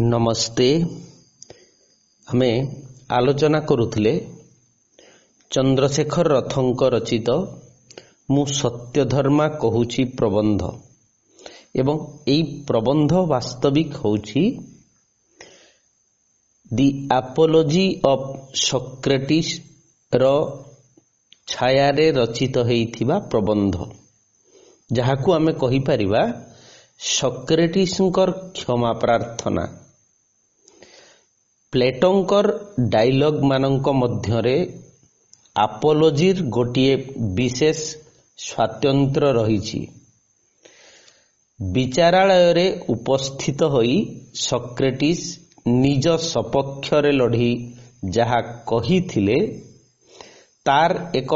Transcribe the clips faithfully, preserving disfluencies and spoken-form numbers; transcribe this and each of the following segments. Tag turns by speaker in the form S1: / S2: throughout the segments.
S1: नमस्ते। आमे आलोचना करुथिले चंद्रशेखर रथंक रचित मु सत्यधर्मा कहूची प्रबंध एवं एई प्रबंध वास्तविक होची दि एपोलॉजी ऑफ सोक्रेटिस रो छायारे रचित हेइथिबा प्रबंध, जहाकू आमे कहि परिबा सोक्रेटिसंकर क्षमा प्रार्थना। प्लेटोंकर डायलॉग मानक मध्यरे एपोलॉजीर गोटिए विशेष स्वातंत्र रहिछि। विचारालय रे उपस्थित होई सोक्रेटिस निज सपक्षरे लढ़ी जहा कहिथिले तार एक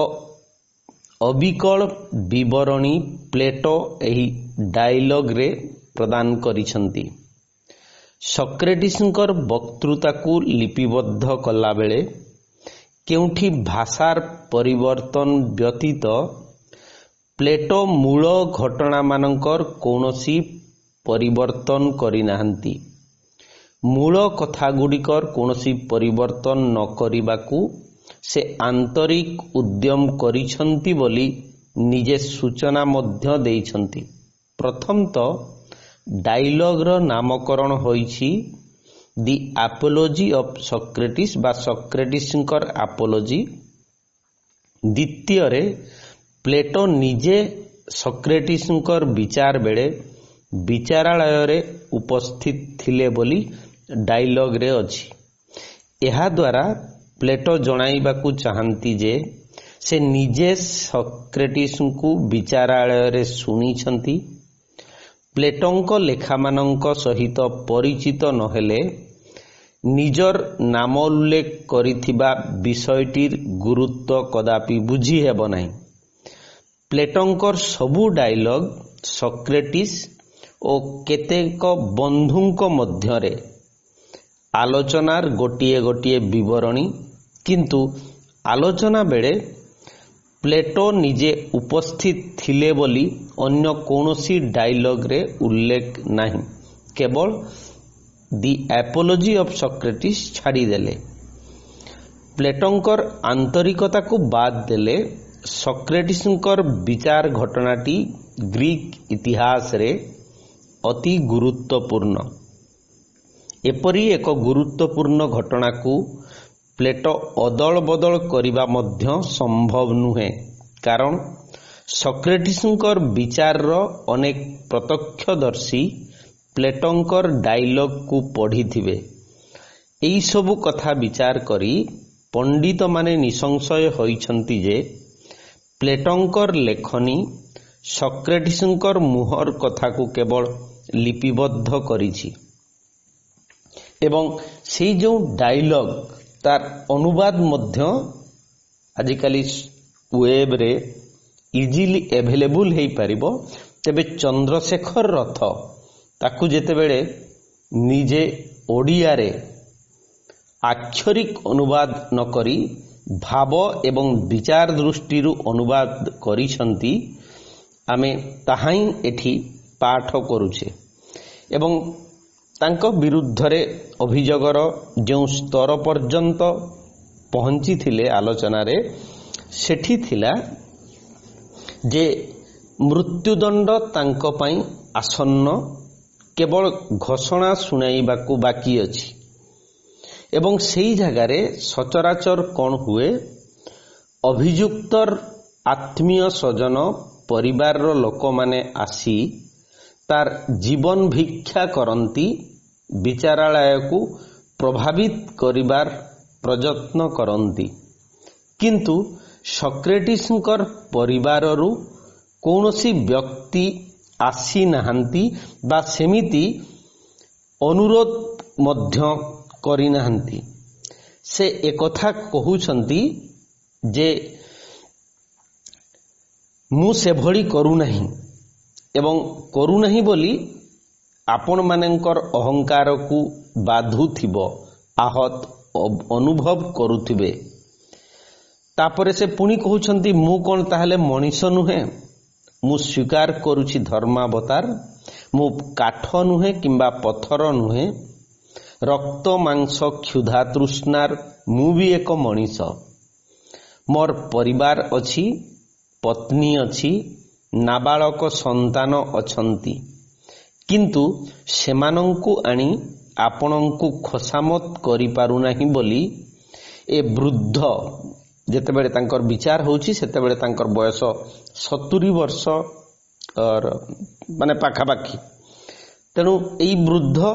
S1: अविकल विवरणी प्लेटो एही डायलॉग रे प्रदान करिसंती। सोक्रेटिसंकर वक्तृता को लिपिबद्ध कला बेले केउठी भाषार परिवर्तन व्यतीत प्लेटो मूल घटना मानकर कौनसी परिवर्तन करि नाहंती। मूल कथा गुड़िकर कौनसी परिवर्तन न करिबाकू से आंतरिक उद्यम करिसंती बोली निजे सूचना मध्य देइछंती। प्रथम तो डायलॉग रो नामकरण होईछि दि एपोलॉजी ऑफ सोक्रेटिस बा सोक्रेटिसंकर एपोलॉजी। द्वितीय रे प्लेटो निजे सोक्रेटिसंकर विचार बेले विचारालय रे उपस्थित थिले बोली डायलॉग रे अछि। एहा द्वारा प्लेटो जणाइबाकू चाहंती जे से निजे सोक्रेटिस को विचारालय रे सुनिछंती। प्लेटोंक लेखा मानक सहित परिचित नहेले निजर नाम उल्लेख करिथिबा विषयटीर गुरुत्व कदापि बुझी हेबो नाही। प्लेटोंकर सबु डायलॉग सोक्रेटिस ओ केतेक बंधुंक मध्यरे आलोचनार गोटिए गोटिए विवरणी, किंतु आलोचना बेले प्लेटो निजे उपस्थित थिले बोली अन्य कौनसी डायलॉग रे उल्लेख नहीं। केवल दि एपोलॉजी ऑफ सोक्रेटिस छाड़ी देले। प्लेटोंकर आंतरिकता को बाद देले सोक्रेटिसंकर विचार घटनाटी ग्रीक इतिहास रे अति गुरुत्वपूर्ण। एपरी एक गुरुत्वपूर्ण घटना को प्लेटो अदल बदल करिबा मध्य संभव नुहे, कारण सोक्रेटिसंकर विचार रो अनेक प्रत्यक्षदर्शी प्लेटोंकर डायलॉग को पढ़ी थिबे। एई सबु कथा विचार करी पंडित माने निसंशय होइछंती जे प्लेटोंकर लेखनी सोक्रेटिसंकर मुहर कथा को केवल लिपिबद्ध करिछि एवं से जो डायलॉग तार अनुवाद मध्य आजिकाली वेब रे इजिली एवेलेबल हेई परिबो। तेबे चंद्रशेखर रथ ताकू जेतेबेले निजे ओडिया रे आक्षरिक अनुवाद न करी भाव एवं विचार दृष्टि अनुवाद करिसंती, आमे ताहाई एठी पाठ करूछे एवं तांको विरुद्ध रे अभियोगर जो स्तर पर्यंत पहुंची थिले आलोचना रे सेठी थिला जे मृत्युदंड तांको पई आसन्न, केवल घोषणा सुनाइबाकू बाकी अछि एवं सेई जगह रे सचराचर कौन हुए अभियुक्तर आत्मीय स्वजन परिवार रो लोक माने आसी तार जीवन भिक्षा करंती, विचारालय को प्रभावित करिबार प्रयत्न करंती। किंतु सोक्रेटिसंकर परिवाररु कौनसी व्यक्ति आसी नाहंती बा सेमिति अनुरोध मध्य करि नाहंती। से एकथा कहउछंती जे मु से भली करू नहीं एवं करू नहीं बोली आपण मानकर अहंकार को बाधुथिबो, आहत अनुभव करुथिबे। तापरे से पुणी कहउछंती मु कोन ताहले मनीष नुहे, मु स्वीकार करुछि धर्मावतार, मु काठ नुहे किंबा पत्थर नुहे, रक्त मांस क्षुधा तृष्णार मु भी एक मनीष। मोर परिवार अछि, पत्नी अछि, नाबालक संतान अछंती, किंतु सेमानंकु आनी आपणंकु खोसामत करि पारु नाही बोली ए वृद्ध जेतेबेले तांकर विचार होउछि सेतेबेले तांकर बयस सत्तरी वर्ष और माने पाखापाखी। तेणु एई वृद्ध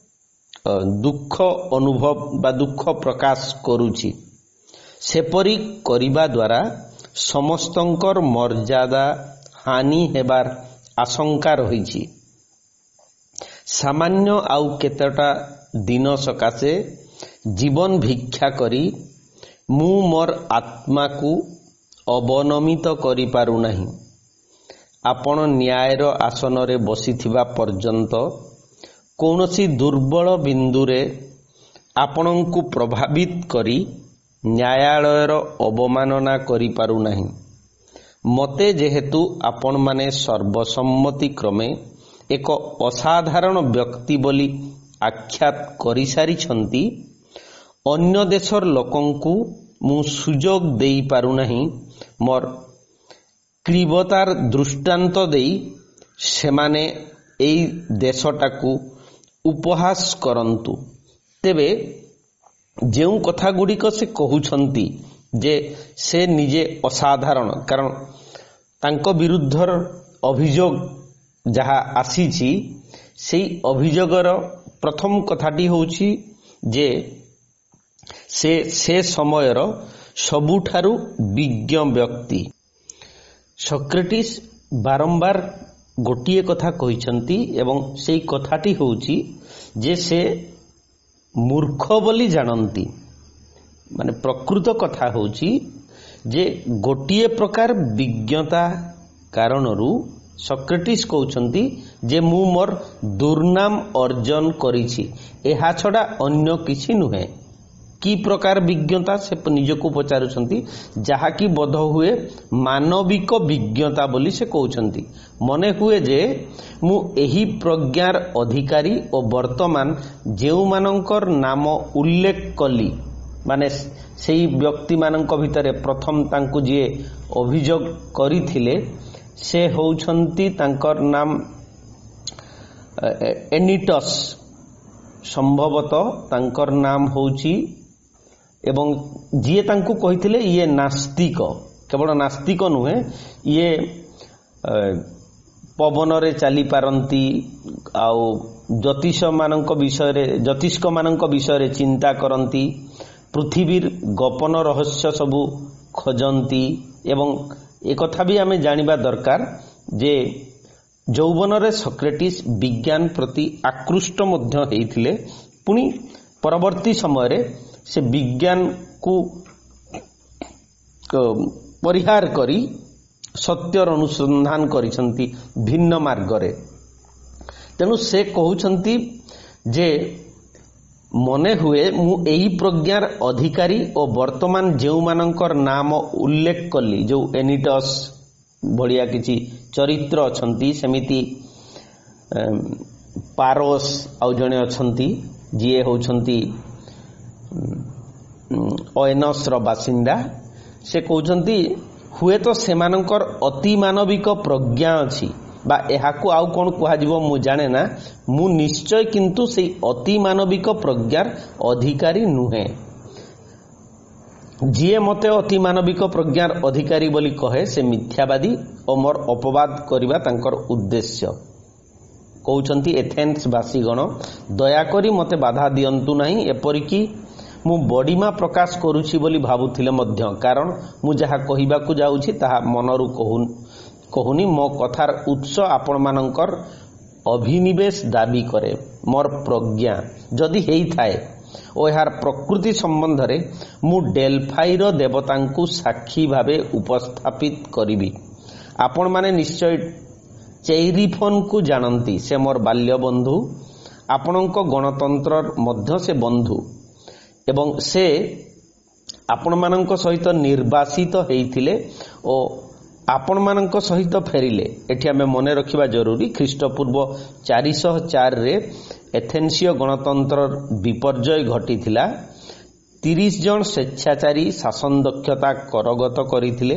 S1: दुख अनुभव बा दुख प्रकाश करुछि। सेपरी करिबा द्वारा समस्तंकर मर्यादा हानि हेबार आशंका रहिछि। सामान्य आउ केतटा दिन सकाशे जीवन भिक्षा करी मु मोर आत्मा को अवनमित करि पारु नाही। आपण न्यायर आसन रे बसिथिबा पर्यंत कौनसी दुर्बल बिंदुरे आपणंकु प्रभावित करी न्यायालयर अवमानना करि पारु नाही। मते जेहेतु आपण माने सर्वसम्मति क्रमे एक असाधारण व्यक्ति बोली आख्यात करि सारी छंती, अन्य देशर लोकंकु मु सुजोग देई पारु नाही मोर क्रीबतार दृष्टांत देई सेमाने एई देशटाकू उपहास करंतु। तेबे जेउ कथा गुड़िक से कहउछंती जे से निजे असाधारण, कारण तांको विरुद्धर अभियोग जहा आसीछि सेई अभियोगर प्रथम कथाटी होउछि जे से से समयर सबुठारु विज्ञ व्यक्ति। सॉक्रेटिस बारंबार गोटिए कथा कहिसंती एवं सेई कथाटी होउछि जे से मूर्ख बोली जानती। माने प्रकृत कथा होउछि जे गोटिए प्रकार विज्ञता कारणरू सॉक्रेटिस कहउछंती जे मु मोर दुर्नाम अर्जन करिछि, एहा छडा अन्य किछि नुहे। की प्रकार विज्ञता से निजको पचारुछंती, जहा की बोध हुए मानविक विज्ञता बोली से कहउछंती। मने हुए जे मु एही प्रज्ञार अधिकारी और वर्तमान जेउ मानकर नाम उल्लेख कली, माने सेई व्यक्ति मानक भितरे प्रथम तांकु जे अभियोग करिथिले से होउछंती, तांकर नाम एनिटस, संभवतः तांकर नाम होउछि, एवं जिए तांकु कहिथिले ये नास्तिक, केवल नास्तिक नुहे, ये पवन रे चली पारंती आउ ज्योतिष मानक विषय रे ज्योतिष्क मानक विषय रे चिंता करंती, पृथ्वीर गोपन रहस्य सबु खोजंती। एवं एक कथा भी आमे जानिबा दरकार जे यौवन रे सॉक्रेटिस विज्ञान प्रति आकृष्ट मध्य हेइथिले, पुनी परवर्ती समय रे से विज्ञान को परिहार करी सत्यर अनुसंधान करिसंती भिन्न मार्ग रे। तेणु से कहउछंती जे मने हुए मु एही प्रज्ञार अधिकारी और वर्तमान जेउ मानकर नाम उल्लेख कली, जो एनिटस भलिया किछि चरित्र अछंती, सेमिति पारोस आउ जणे अछंती जिए होउछंती ओएनस रो बासिंदा। से कहउछंती हुए तो सेमानकर अति मानविक प्रज्ञा अछि, बा एहाकु आउ कोन कुहा जिवो मु जाने ना, मु निश्चय किंतु सेई अति मानविक प्रज्ञार अधिकारी नुहे। जिए मते अति मानविक प्रज्ञार अधिकारी बोली कहे से मिथ्यावादी और मोर अपवाद करिबा तांकर उद्देश्य। कहउछंती एथेंस बासीगण दया करी मते बाधा दियंतु नाही, एपरिकी मु बडिमा प्रकाश करूछि बोली भाबुथिले मध्य, कारण मु जहा कहिबाकु जाउछि ताहा मनरु कहून कहूनी मो कथार उत्स आपण मानकर अभिनिवेश दाबी करे। मोर प्रज्ञा जदि हेई थाए ओ यार प्रकृति संबंध रे मु डेल्फाईर देवतांकु साक्षी भावे उपस्थापित करिबी। आपण माने निश्चय चेरिफोन को जानती, से मोर बाल्य बंधु, आपणक गणतंत्र मध्य से बंधु, एवं से आपण मानक सहित निर्वासित हेइथिले ओ आपण मानक सहित फेरिले। एठी आमे मने रखिबा जरूरी ख्रीष्टपूर्व चार सौ चार रे एथेन्सीय गणतंत्र विपर्जय घटिथिला। तीस जन स्वेच्छाचारी शासन दक्षता करगत करिथिले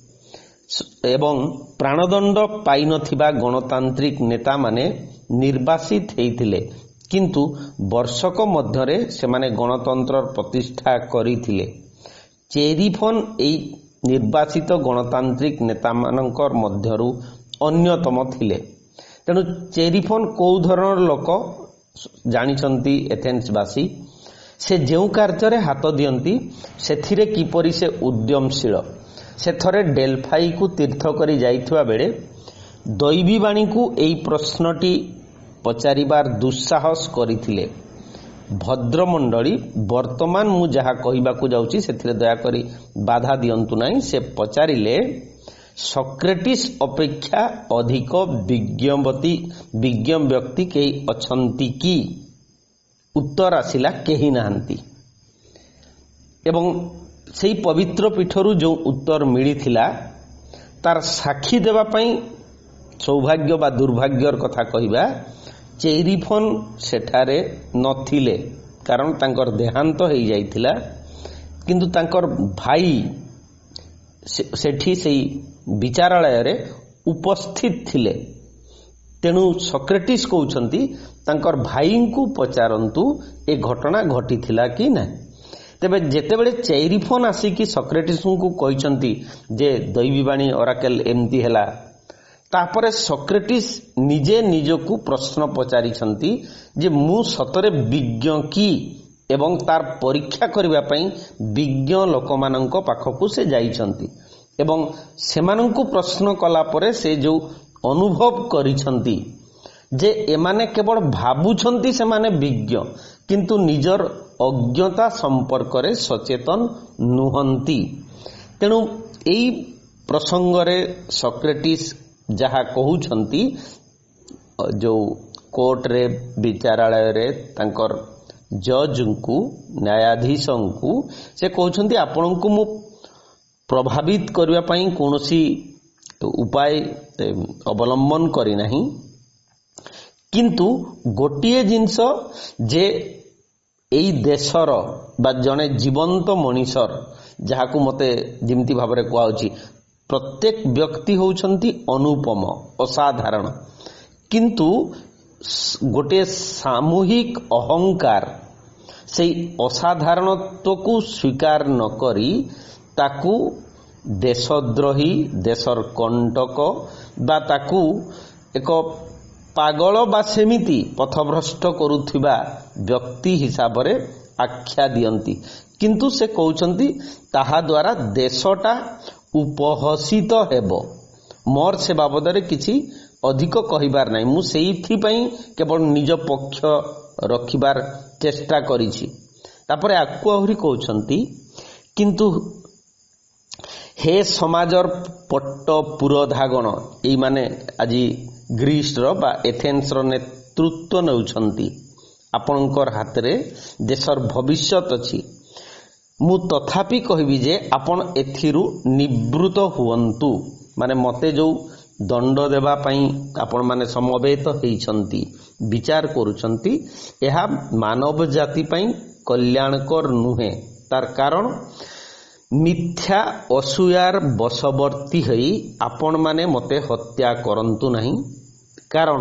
S1: एवं प्राणदंड पाई नथिबा गणतांत्रिक नेता माने निर्वासित हेइथिले, किंतु वर्षक मध्यरे सेमाने गणतंत्र प्रतिष्ठा करिथिले। चेरिफोन एई निर्वासित गणतांत्रिक नेता मानकर मध्यरु अन्यतम थिले। तेणु चेरिफोन कौ धरणर लोक जानिछंती एथेन्सवासी, से जेउ कार्य हाथ दियंती सेथिरे किपरि से उद्यमशील। से थरे डेल्फाई को तीर्थ करी जाइथुआ बेले दैवीवाणी को एई प्रश्नटी पचारिबार दुस्साहस करिथिले। भद्रमंडली वर्तमान मु जहा कहिबाकू जाउची सेथिरे दया करी बाधा दियंतु नाही। से पचारिले सॉक्रेटिस अपेक्षा अधिक विज्ञवती विज्ञ व्यक्ति केही अछंती की? उत्तर आसिला केही नाहंती। एवं सेही पवित्र पीठरू जो उत्तर मिलिथिला तार साक्षी देवा पई सौभाग्य बा दुर्भाग्यर कथा कहिबा चेरिफोन सेठारे नथिले, कारण तांकर देहांत हो जाइथिला, किंतु तांकर भाई सेठी सेही विचारालय रे उपस्थित थिले। तेणु सॉक्रेटिस कहउछंती तांकर भाई को पचारंतु ए घटना घटिथिला कि ना। तेबे जेतेबेले चेरिफोन आसिकी सॉक्रेटिस को कहिसंती जे दैवीवाणी ओराकल एमती हैला, तापरे सॉक्रेटिस निजे निजकू प्रश्न पचारिछंती जे मु सतरे विज्ञ की, एवं तार परीक्षा करिबा पई विज्ञ लोकमानंक पाखकू से जाइछंती एवं सेमानंकू प्रश्न कला परे से जो अनुभव करिछंती जे एमाने केवल भाबुछंती सेमाने विज्ञ, किंतु निजर अज्ञता संपर्क रे सचेतन नुहंती। तेणु एई प्रसंग रे सॉक्रेटिस जहा कहउछंती जो कोर्ट रे विचारालय रे तांकर जज को न्यायाधीश को से कहउछंती आपनकू मु प्रभावित करिया पई कोनोसी उपाय अवलंबन करी नाही, किंतु गोटिए जिंस जे एई देशर बा जने जीवंत मनीषर जहाकू मते जिमती भाबरे कहउची प्रत्येक व्यक्ति होउछंती अनुपम असाधारण, किंतु गोटे सामूहिक अहंकार से असाधारणत्व को स्वीकार न करी ताकू देशद्रोही देशर कंटक बा ताकू एक पागल बा सेमिति पथभ्रष्ट करुथिबा व्यक्ति हिसाब रे आख्या दियंती। किंतु से कहउछंती ताहा द्वारा देशटा उपहसित हेबो। मोर से बाबदरे किछि अधिक कहिबार नाही, मु सेइथि पई केवल निज पक्ष रखिबार चेष्टा करिछि। तापरे आकु आहुरी कहउछंती किंतु हे समाजर पट्ट पुरोधागण, एई माने आजि ग्रीस रो बा एथेन्स रो नेतृत्व नेउछंती, आपनकर हाथ रे देशर भविष्यत अछि। मु तथापि कहबी जे आपण एथिरु निवृत्त हुवंतु, माने मते जो दंड देबा पई आपण माने समवेत हेइछंती विचार करूछंती, एहा मानव जाति पई कल्याणकर नुहे। तार कारण मिथ्या असूयार बशवर्ती हई आपण माने मते हत्या करंतु नहीं, कारण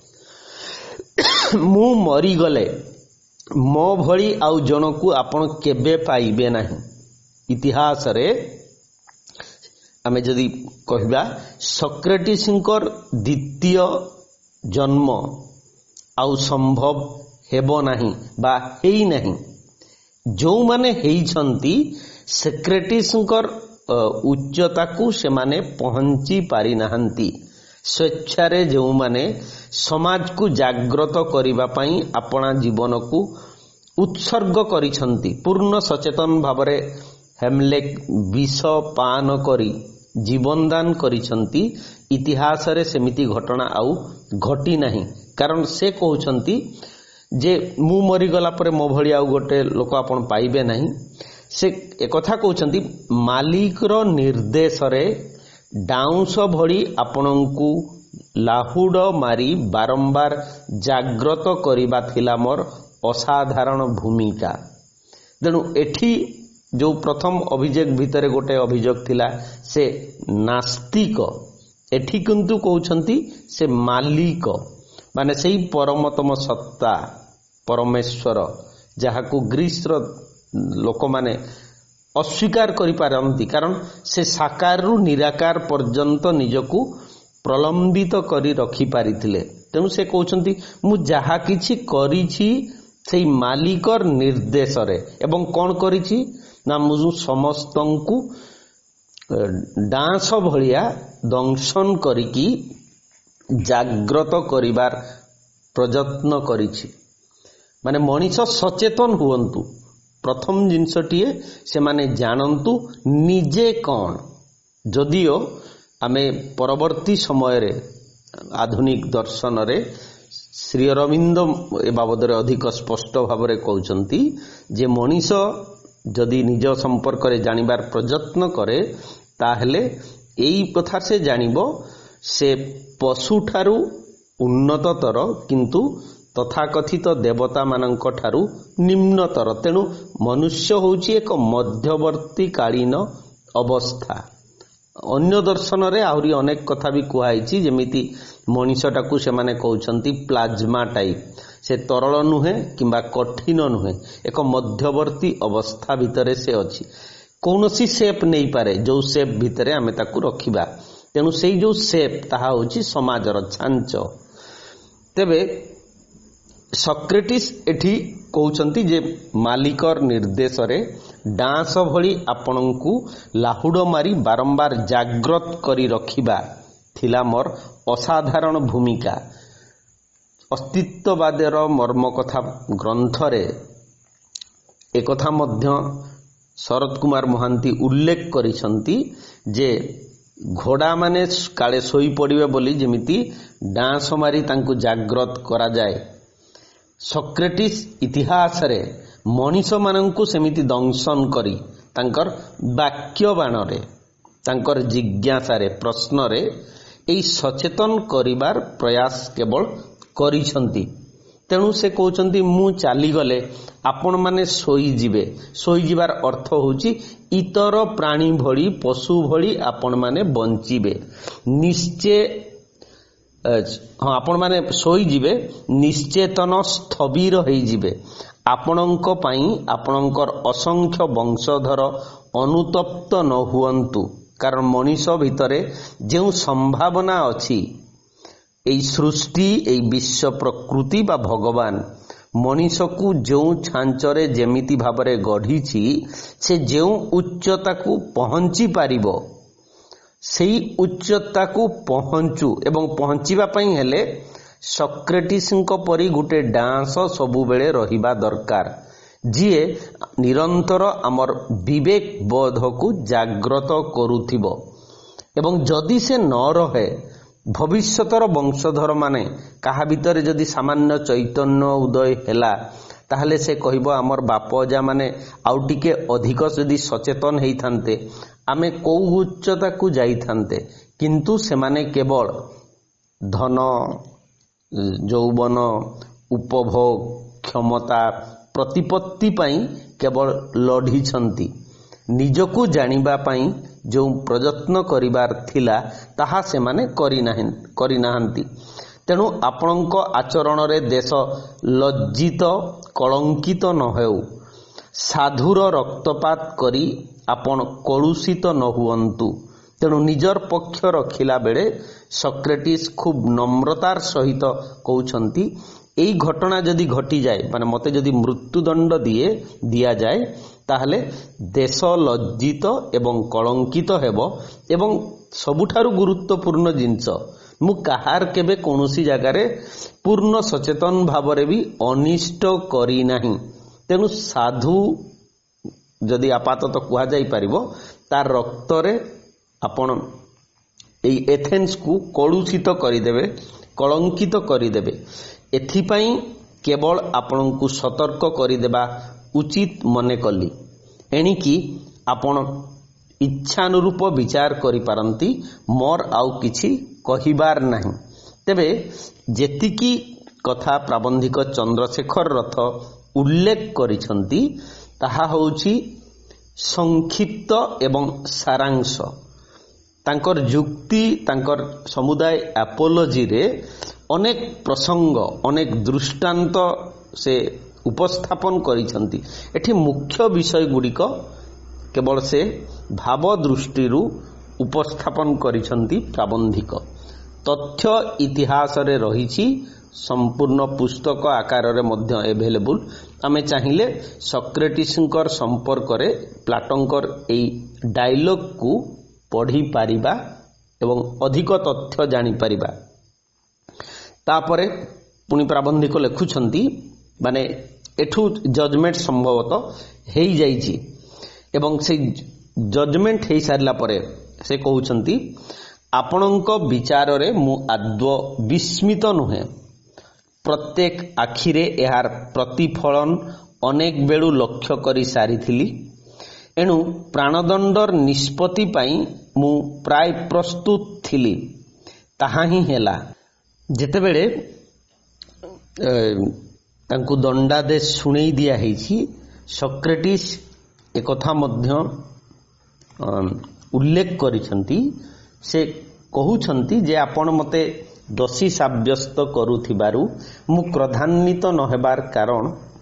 S1: मु मरी गले मो भली आउ जनकू आपण केबे पाइबे नहीं। इतिहास रे आमे जदि कहबा सॉक्रेटिसंकर द्वितीय जन्म आउ संभव हेबो नहीं बा हेई नहीं। जो माने हेइछंती सॉक्रेटिसंकर उच्चता को से माने पहुंची पारि नाहंती। स्वेच्छारे जो माने समाज को जागृत करिबा पई अपना जीवन को उत्सर्ग करिछंती, पूर्ण सचेतन भावरे हेमलेक विष पान करी जीवन दान करिछंती। इतिहास रे सेमिति घटना आउ घटी नहीं, कारण से कहउछंती जे मु मरी गला परे मो भली आउ गोटे लोक आपण पाइबे नहीं। से एक कथा कहउछंती मालिक रो निर्देश रे डाउंस भଳି आपणଙ୍କୁ ଲାହୁଡ଼ ମାରି ବାରମ୍ବାର ଜାଗ୍ରତ କରିବା ଥିଲା ମୋର ଅସାଧାରଣ ଭୂମିକା। ତେଣୁ ଏଠି जो प्रथम अभियोग भितर गोटे अभियोग थिला से नास्तिक, एठी किंतु कहउछंती से मालिक माने सेही परमतम सत्ता परमेश्वर जहाकू ग्रीस रो लोक माने अस्वीकार करि पारंती, कारण से साकार रु निराकार पर्यंत निजकू प्रलंबित करी रखि पारिथिले। तेणु से कहउछंती मु जहा किछि करिछि सेही मालिकर निर्देश रे, एवं कोन करिछि ना मुझु समस्तंकु डांस भलिया दंशन करिकी जाग्रत करिबार प्रयत्न करिछि। माने मनीष सचेतन हुअन्तु, प्रथम जिनसटीए से माने जानन्तु निजे कौन। जदियो आमे परवर्ती समय रे आधुनिक दर्शन रे श्री अरविंद ए बाबदरे अधिक स्पष्ट भाव रे कहउछंती जे मनीष जदि निज संपर्क रे जानिबार प्रयत्न करे ताहले एई कथा से जानिबो से पशु ठारू उन्नततर किंतु तथाकथित देवता मानक ठारू निम्नतर। तेणु मनुष्य होउची एक मध्यवर्ती कालीन अवस्था। अन्य दर्शन रे आहुरी अनेक कथा भी कुहाइछि, जेमिति मनीषटाकू से माने कहउछंती प्लाज्मा टाइप, से तरल नुहे किंबा कठिन नुहे, एक मध्यवर्ती अवस्था भितरे से अछि। कौनसी सेप नहीं पारे, जो सेप भितरे आमे ताकू रखिबा। तेणु सेई जो सेप ताहा होछि समाजर छांच। तेबे सक्रेटिस एठी कहउछंती जे मालिकर निर्देश रे डांस भली आपणଙ୍କୁ ଲାହୁଡ଼ मारी बारंबार जाग्रत करी रखिबा थिला मोर असाधारण भूमिका। अस्तित्ववादर मर्म कथा ग्रंथरे एकथा मध्य शरद कुमार महांती उल्लेख करिसंती जे घोड़ा माने काले सोई पड़िबे बोली जेमिति डांस मारी तांकु जाग्रत करा जाए। सक्रेटिस इतिहास रे मनीष मानंकु सेमिति दंशन करी तांकर वाक्य बाणरे तांकर जिज्ञासा रे प्रश्न रे एई सचेतन करिबार प्रयास केवल करिसंती। तेणु से कहउछंती मु चाली गले आपण माने सोई जिवे। सोई जिबार अर्थ होउची इतर प्राणी भली पशु भली आपण माने बंचिबे, निश्चय हाँ आपण माने सोई जिवे, निश्चेतन स्थबिर होई जिवे। आपणଙ୍କ ପାଇଁ आपणଙ୍କର असंख्य वंशधर अनुतप्त न हुअन्तु, कारण मनीष भितरे जो संभावना अछि एई सृष्टि एई विश्व प्रकृति बा भगवान मनीष को जो छांचरे जेमिति भाबरे गढ़ीछि से जो उच्चता को पहुंची पारिबो सेई उच्चता को पहुंचू एवं पहुंचीबा पई हेले सक्रेटिस परी गोटे डांस सबु बेले रहिबा दरकार, जीए निरंतर आमर विवेक बोध को जाग्रत करुथिबो। एवं जदि से न रहे भविष्यतर वंशधर माने काहा भितरे जदि सामान्य चैतन्य उदय हेला ताहले से कहबो आमर बाप अजा माने आउ टिके अधिक जदि सचेतन हेई थांते आमे को उच्चता को जाई थांते, किंतु से माने केवल धन यौवन उपभोग क्षमता प्रतिपत्ति पाई केवल लढ़ी छंती। निजकू जानिबा पाई जो प्रयत्न करिबार थिला ताहा से माने करि नाहन करि नाहंती। तेणु आपणଙ୍କ आचरण रे देश लज्जित कलंकित न हेउ, साधुर रक्तपात करी आपण कलुषित न हुअन्तु। तेणु निजर पक्ष रखिला बेले सक्रेटिस खूब नम्रतार सहित कहउछंती एई घटना जदि घटी जाए माने मते जदि मृत्युदंड दिए दिया जाए ताहले देश लज्जित एवं कलंकित हेबो। एवं सबुठारु गुरुत्वपूर्ण जिंस मु काहार केबे कोनोसी जगारे पूर्ण सचेतन भावरे भी अनिष्ट करी नाही। तेणु साधु जदि आपातत कुहा जाई परिबो तार रक्तरे आपण एई एथेंस को कलुषित करिदेबे, कलंकित करिदेबे। एथिपाई केवल आपण को सतर्क करिदेबा उचित मने कली। एणिकी आपण ଇଚ୍ଛାନୁରୂପ ବିଚାର କରିପାରନ୍ତି, ମୋର ଆଉ କିଛି କହିବାର ନାହିଁ। ତେବେ ଯେତିକି କଥା ପ୍ରାବନ୍ଧିକ ଚନ୍ଦ୍ରଶେଖର ରଥ ଉଲ୍ଲେଖ କରିଛନ୍ତି ତାହା ହେଉଛି ସଂକ୍ଷିପ୍ତ ଏବଂ ସାରାଂଶ। ତାଙ୍କର ଯୁକ୍ତି, ତାଙ୍କର ସମୁଦାୟ ଆପୋଲୋଜିରେ ଅନେକ ପ୍ରସଙ୍ଗ, ଅନେକ ଦୃଷ୍ଟାନ୍ତ ସେ ଉପସ୍ଥାପନ କରିଛନ୍ତି। ଏଠି ମୁଖ୍ୟ ବିଷୟ ଗୁଡ଼ିକ କେବଳ ସେ ଭାବ ଦୃଷ୍ଟିରୁ ଉପସ୍ଥାପନ କରିଛନ୍ତି ପ୍ରାବନ୍ଧିକ। ତଥ୍ୟ ଇତିହାସରେ ରହିଛି, ସମ୍ପୂର୍ଣ୍ଣ ପୁସ୍ତକ ଆକାରରେ ମଧ୍ୟ ଏଭେଲେବୁଲ। ଆମେ ଚାହିଁଲେ ସକ୍ରେଟିସଙ୍କର ସମ୍ପର୍କରେ ପ୍ଲାଟୋଙ୍କର ଏହି ଡାଇଲଗକୁ ପଢ଼ିପାରିବା ଏବଂ ଅଧିକ ତଥ୍ୟ ଜାଣିପାରିବା। ତାପରେ ପୁଣି ପ୍ରାବନ୍ଧିକ ଲେଖୁଛନ୍ତି, ମାନେ ଏଠୁ ଜଜମେଣ୍ଟ ସମ୍ଭବତଃ ହେଇଯାଇଛି ଏବଂ ସେଇ ଜଜମେଣ୍ଟ ହେଇସାରିଲା ପରେ ସେ କହୁଛନ୍ତି, ଆପଣଙ୍କ ବିଚାରରେ ମୁଁ ଆଦୌ ବିସ୍ମିତ ନୁହେଁ। ପ୍ରତ୍ୟେକ ଆଖିରେ ଏହାର ପ୍ରତିଫଳନ ଅନେକ ବେଳୁ ଲକ୍ଷ୍ୟ କରି ସାରିଥିଲି। ଏଣୁ ପ୍ରାଣଦଣ୍ଡର ନିଷ୍ପତ୍ତି ପାଇଁ ମୁଁ ପ୍ରାୟ ପ୍ରସ୍ତୁତ ଥିଲି। ତାହା ହିଁ ହେଲା। ଯେତେବେଳେ ତାଙ୍କୁ ଦଣ୍ଡାଦେଶ ଶୁଣେଇ ଦିଆହେଇଛି, ସକ୍ରେଟିସ୍ ଏକଥା ମଧ୍ୟ ଉଲ୍ଲେଖ କରିଛନ୍ତି। ସେ କହୁଛନ୍ତି ଯେ ଆପଣ ମୋତେ ଦୋଷୀ ସାବ୍ୟସ୍ତ କରୁଥିବାରୁ ମୁଁ କ୍ରୋଧାନ୍ୱିତ ନ ହେବାର କାରଣ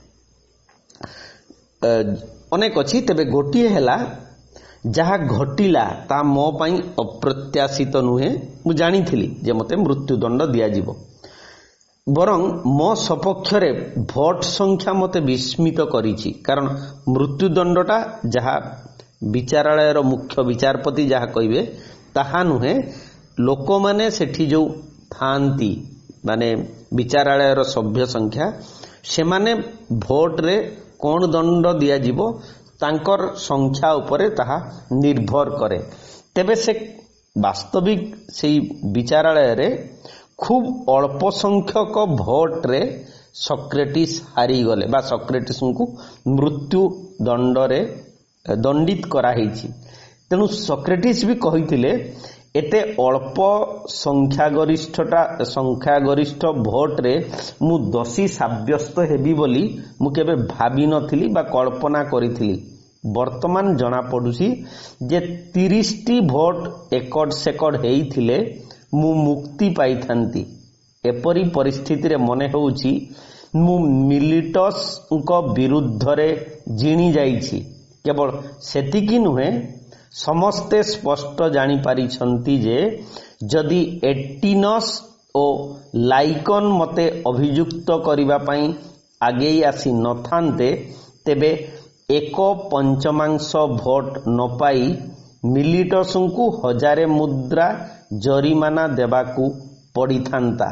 S1: ଅନେକ ଅଛି। ତେବେ ଗୋଟିଏ ହେଲା, ଯାହା ଘଟିଲା ତା ମୋ ପାଇଁ ଅପ୍ରତ୍ୟାଶିତ ନୁହେଁ। ମୁଁ ଜାଣିଥିଲି ଯେ ମୋତେ ମୃତ୍ୟୁଦଣ୍ଡ ଦିଆଯିବ। ବରଂ ମୋ ସପକ୍ଷରେ ଭୋଟ ସଂଖ୍ୟା ମୋତେ ବିସ୍ମିତ କରିଛି। କାରଣ ମୃତ୍ୟୁଦଣ୍ଡଟା ଯାହା ବିଚାରାଳୟର ମୁଖ୍ୟ ବିଚାରପତି ଯାହା କହିବେ ତାହା ନୁହେଁ, ଲୋକମାନେ ସେଠି ଯେଉଁ ଥାଆନ୍ତି, ମାନେ ବିଚାରାଳୟର ସଭ୍ୟ ସଂଖ୍ୟା, ସେମାନେ ଭୋଟରେ କ'ଣ ଦଣ୍ଡ ଦିଆଯିବ ତାଙ୍କର ସଂଖ୍ୟା ଉପରେ ତାହା ନିର୍ଭର କରେ। ତେବେ ସେ ବାସ୍ତବିକ ସେହି ବିଚାରାଳୟରେ ଖୁବ୍ ଅଳ୍ପ ସଂଖ୍ୟକ ଭୋଟରେ ସକ୍ରେଟିସ୍ ହାରିଗଲେ ବା ସକ୍ରେଟିସ୍ଙ୍କୁ ମୃତ୍ୟୁ ଦଣ୍ଡରେ ଦଣ୍ଡିତ କରାହେଇଛି। ତେଣୁ ସକ୍ରେଟିସ୍ ବି କହିଥିଲେ, ଏତେ ଅଳ୍ପ ସଂଖ୍ୟାଗରିଷ୍ଠତା ସଂଖ୍ୟାଗରିଷ୍ଠ ଭୋଟରେ ମୁଁ ଦୋଷୀ ସାବ୍ୟସ୍ତ ହେବି ବୋଲି ମୁଁ କେବେ ଭାବିନଥିଲି ବା କଳ୍ପନା କରିଥିଲି। ବର୍ତ୍ତମାନ ଜଣାପଡ଼ୁଛି ଯେ ତିରିଶଟି ଭୋଟ ଏକଡ଼ ସେକଡ଼ ହେଇଥିଲେ ମୁଁ ମୁକ୍ତି ପାଇଥାନ୍ତି। ଏପରି ପରିସ୍ଥିତିରେ ମନେ ହେଉଛି ମୁଁ ମିଲିଟସଙ୍କ ବିରୁଦ୍ଧରେ ଜିଣି ଯାଇଛି। କେବଳ ସେତିକି ନୁହେଁ, ସମସ୍ତେ ସ୍ପଷ୍ଟ ଜାଣିପାରିଛନ୍ତି ଯେ ଯଦି ଏଟିନସ୍ ଓ ଲାଇକନ୍ ମୋତେ ଅଭିଯୁକ୍ତ କରିବା ପାଇଁ ଆଗେଇ ଆସି ନଥାନ୍ତେ, ତେବେ ଏକ ପଞ୍ଚମାଂଶ ଭୋଟ ନ ପାଇ ମିଲିଟସଙ୍କୁ ହଜାରେ ମୁଦ୍ରା ଜରିମାନା ଦେବାକୁ ପଡ଼ିଥାନ୍ତା।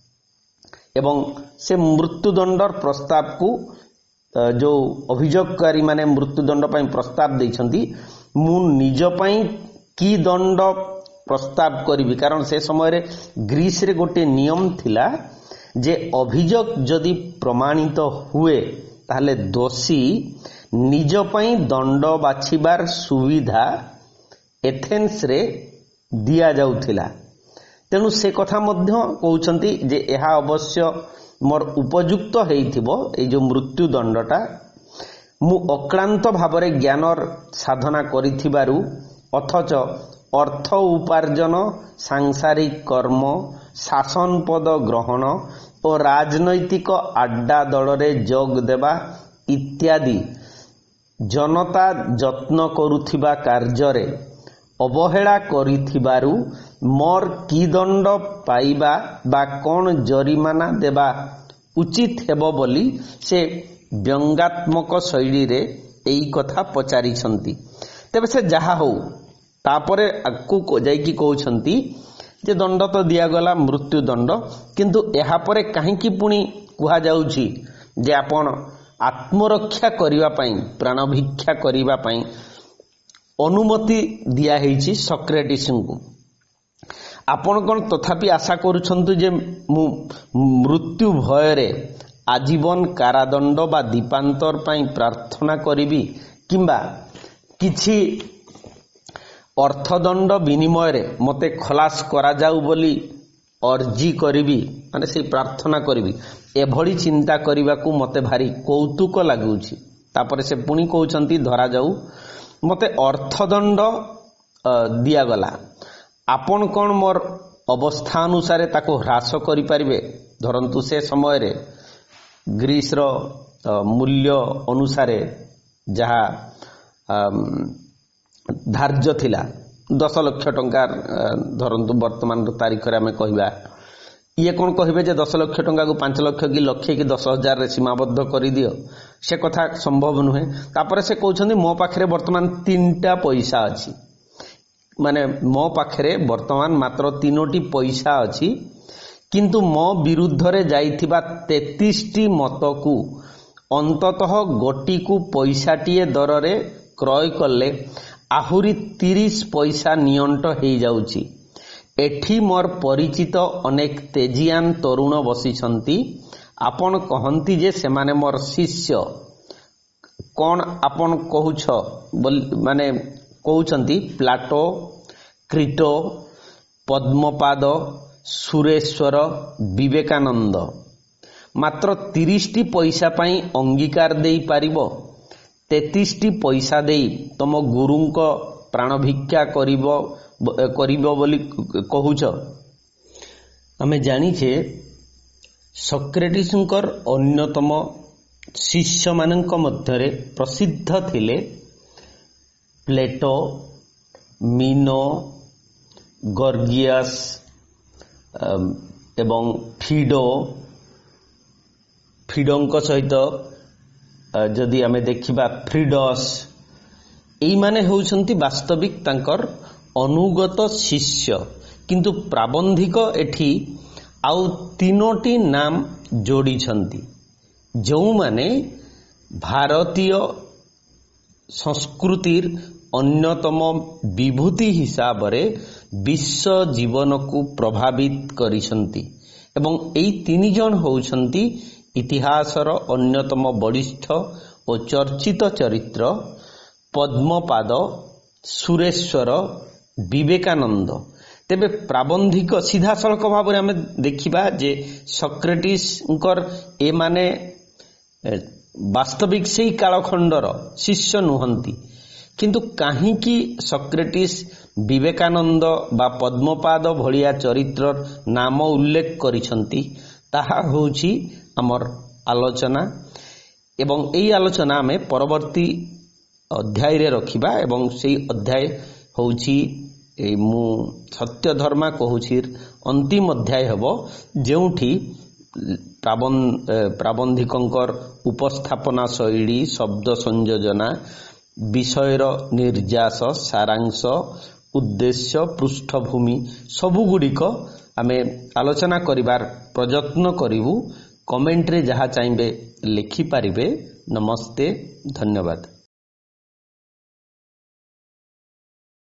S1: ଏବଂ ସେ ମୃତ୍ୟୁଦଣ୍ଡର ପ୍ରସ୍ତାବକୁ, ଯେଉଁ ଅଭିଯୋଗକାରୀ ମାନେ ମୃତ୍ୟୁଦଣ୍ଡ ପାଇଁ ପ୍ରସ୍ତାବ ଦେଇଛନ୍ତି, ମୁଁ ନିଜ ପାଇଁ କି ଦଣ୍ଡ ପ୍ରସ୍ତାବ କରିବି? କାରଣ ସେ ସମୟରେ ଗ୍ରୀସରେ ଗୋଟିଏ ନିୟମ ଥିଲା ଯେ ଅଭିଯୋଗ ଯଦି ପ୍ରମାଣିତ ହୁଏ ତାହେଲେ ଦୋଷୀ ନିଜ ପାଇଁ ଦଣ୍ଡ ବାଛିବାର ସୁବିଧା ଏଥେନ୍ସରେ ଦିଆଯାଉଥିଲା। ତେଣୁ ସେ କଥା ମଧ୍ୟ କହୁଛନ୍ତି ଯେ ଏହା ଅବଶ୍ୟ ମୋର ଉପଯୁକ୍ତ ହେଇଥିବ, ଏଇ ଯେଉଁ ମୃତ୍ୟୁଦଣ୍ଡଟା। ମୁଁ ଅକ୍ଳାନ୍ତ ଭାବରେ ଜ୍ଞାନର ସାଧନା କରିଥିବାରୁ, ଅଥଚ ଅର୍ଥ ଉପାର୍ଜନ, ସାଂସାରିକ କର୍ମ, ଶାସନ ପଦ ଗ୍ରହଣ ଓ ରାଜନୈତିକ ଆଡ୍ଡା ଦଳରେ ଯୋଗ ଦେବା ଇତ୍ୟାଦି ଜନତା ଯତ୍ନ କରୁଥିବା କାର୍ଯ୍ୟରେ ଅବହେଳା କରିଥିବାରୁ ମୋର କି ଦଣ୍ଡ ପାଇବା ବା କ'ଣ ଜରିମାନା ଦେବା ଉଚିତ ହେବ ବୋଲି ସେ ବ୍ୟଙ୍ଗାତ୍ମକ ଶୈଳୀରେ ଏଇ କଥା ପଚାରିଛନ୍ତି। ତେବେ ସେ ଯାହା ହଉ, ତାପରେ ଆଗକୁ ଯାଇକି କହୁଛନ୍ତି ଯେ ଦଣ୍ଡ ତ ଦିଆଗଲା ମୃତ୍ୟୁଦଣ୍ଡ, କିନ୍ତୁ ଏହାପରେ କାହିଁକି ପୁଣି କୁହାଯାଉଛି ଯେ ଆପଣ ଆତ୍ମରକ୍ଷା କରିବା ପାଇଁ, ପ୍ରାଣ ଭିକ୍ଷା କରିବା ପାଇଁ ଅନୁମତି ଦିଆହେଇଛି ସକ୍ରେଟିସ୍ଙ୍କୁ। ଆପଣ କ'ଣ ତଥାପି ଆଶା କରୁଛନ୍ତି ଯେ ମୁଁ ମୃତ୍ୟୁ ଭୟରେ ଆଜୀବନ କାରାଦଣ୍ଡ ବା ଦୀପାନ୍ତର ପାଇଁ ପ୍ରାର୍ଥନା କରିବି କିମ୍ବା କିଛି ଅର୍ଥଦଣ୍ଡ ବିନିମୟରେ ମୋତେ ଖଲାସ କରାଯାଉ ବୋଲି ଅର୍ଜି କରିବି, ମାନେ ସେଇ ପ୍ରାର୍ଥନା କରିବି। ଏଭଳି ଚିନ୍ତା କରିବାକୁ ମୋତେ ଭାରି କୌତୁକ ଲାଗୁଛି। ତାପରେ ସେ ପୁଣି କହୁଛନ୍ତି ଧରାଯାଉ ମୋତେ ଅର୍ଥଦଣ୍ଡ ଦିଆଗଲା, ଆପଣ କ'ଣ ମୋର ଅବସ୍ଥା ଅନୁସାରେ ତାକୁ ହ୍ରାସ କରିପାରିବେ? ଧରନ୍ତୁ ସେ ସମୟରେ ଗ୍ରୀସର ମୂଲ୍ୟ ଅନୁସାରେ ଯାହା ଧାର୍ଯ୍ୟ ଥିଲା ଦଶ ଲକ୍ଷ ଟଙ୍କା, ଧରନ୍ତୁ ବର୍ତ୍ତମାନର ତାରିଖରେ ଆମେ କହିବା, ଇଏ କ'ଣ କହିବେ ଯେ ଦଶ ଲକ୍ଷ ଟଙ୍କାକୁ ପାଞ୍ଚ ଲକ୍ଷ କି ଲକ୍ଷେ କି ଦଶ ହଜାରରେ ସୀମାବଦ୍ଧ କରିଦିଅ? ସେ କଥା ସମ୍ଭବ ନୁହେଁ। ତାପରେ ସେ କହୁଛନ୍ତି ମୋ ପାଖରେ ବର୍ତ୍ତମାନ ତିନିଟା ପଇସା ଅଛି, ମାନେ ମୋ ପାଖରେ ବର୍ତ୍ତମାନ ମାତ୍ର ତିନୋଟି ପଇସା ଅଛି, କିନ୍ତୁ ମୋ ବିରୁଦ୍ଧରେ ଯାଇଥିବା ତେତିଶଟି ମତକୁ ଅନ୍ତତଃ ଗୋଟିକୁ ପଇସାଟିଏ ଦରରେ କ୍ରୟ କଲେ ଆହୁରି ତିରିଶ ପଇସା ନିଅଣ୍ଟ ହେଇଯାଉଛି। ଏଠି ମୋର ପରିଚିତ ଅନେକ ତେଜିଆନ ତରୁଣ ବସିଛନ୍ତି, ଆପଣ କହନ୍ତି ଯେ ସେମାନେ ମୋର ଶିଷ୍ୟ। କ'ଣ ଆପଣ କହୁଛ ବୋଲି ମାନେ କହୁଛନ୍ତି ପ୍ଲାଟୋ, କ୍ରିଟୋ, ପଦ୍ମପାଦ, ସୁରେଶ୍ୱର, ବିବେକାନନ୍ଦ ମାତ୍ର ତିରିଶଟି ପଇସା ପାଇଁ ଅଙ୍ଗୀକାର ଦେଇପାରିବ? ତେତିଶଟି ପଇସା ଦେଇ ତମ ଗୁରୁଙ୍କ ପ୍ରାଣ ଭିକ୍ଷା କରିବ କରିବ ବୋଲି କହୁଛ? ଆମେ ଜାଣିଛେ ସକ୍ରେଟିସଙ୍କର ଅନ୍ୟତମ ଶିଷ୍ୟମାନଙ୍କ ମଧ୍ୟରେ ପ୍ରସିଦ୍ଧ ଥିଲେ ପ୍ଲେଟୋ, ମିନୋ, ଗର୍ଗିୟସ୍ ଏବଂ ଫିଡୋ। ଫିଡୋଙ୍କ ସହିତ ଯଦି ଆମେ ଦେଖିବା ଫ୍ରିଡସ୍, ଏଇମାନେ ହେଉଛନ୍ତି ବାସ୍ତବିକ ତାଙ୍କର ଅନୁଗତ ଶିଷ୍ୟ। କିନ୍ତୁ ପ୍ରାବନ୍ଧିକ ଏଠି ଆଉ ତିନୋଟି ନାମ ଯୋଡ଼ିଛନ୍ତି, ଯେଉଁମାନେ ଭାରତୀୟ ସଂସ୍କୃତିର ଅନ୍ୟତମ ବିଭୂତି ହିସାବରେ ବିଶ୍ୱ ଜୀବନକୁ ପ୍ରଭାବିତ କରିଛନ୍ତି। ଏବଂ ଏହି ତିନି ଜଣ ହେଉଛନ୍ତି ଇତିହାସର ଅନ୍ୟତମ ବଳିଷ୍ଠ ଓ ଚର୍ଚ୍ଚିତ ଚରିତ୍ର ପଦ୍ମପାଦ, ସୁରେଶ୍ୱର, ବିବେକାନନ୍ଦ। ତେବେ ପ୍ରାବନ୍ଧିକ ସିଧାସଳଖ ଭାବରେ ଆମେ ଦେଖିବା ଯେ ସକ୍ରେଟିସଙ୍କର ଏମାନେ ବାସ୍ତବିକ ସେହି କାଳଖଣ୍ଡର ଶିଷ୍ୟ ନୁହନ୍ତି। କିନ୍ତୁ କାହିଁକି ସକ୍ରେଟିସ୍, ବିବେକାନନ୍ଦ ବା ପଦ୍ମପାଦ ଭଳିଆ ଚରିତ୍ରର ନାମ ଉଲ୍ଲେଖ କରିଛନ୍ତି, ତାହା ହେଉଛି ଆମର ଆଲୋଚନା। ଏବଂ ଏହି ଆଲୋଚନା ଆମେ ପରବର୍ତ୍ତୀ ଅଧ୍ୟାୟରେ ରଖିବା। ଏବଂ ସେହି ଅଧ୍ୟାୟ ହେଉଛି ମୁଁ ସତ୍ୟଧର୍ମା କହୁଛି ଅନ୍ତିମ ଅଧ୍ୟାୟ ହେବ, ଯେଉଁଠି ପ୍ରାବନ୍ଧିକଙ୍କର ଉପସ୍ଥାପନା ଶୈଳୀ, ଶବ୍ଦ ସଂଯୋଜନା, ବିଷୟର ନିର୍ଯାସ, ସାରାଂଶ, ଉଦ୍ଦେଶ୍ୟ, ପୃଷ୍ଠଭୂମି ସବୁଗୁଡ଼ିକ ଆମେ ଆଲୋଚନା କରିବାର ପ୍ରଯତ୍ନ କରିବୁ। କମେଣ୍ଟରେ ଯାହା ଚାହିଁବେ ଲେଖିପାରିବେ। ନମସ୍ତେ, ଧନ୍ୟବାଦ।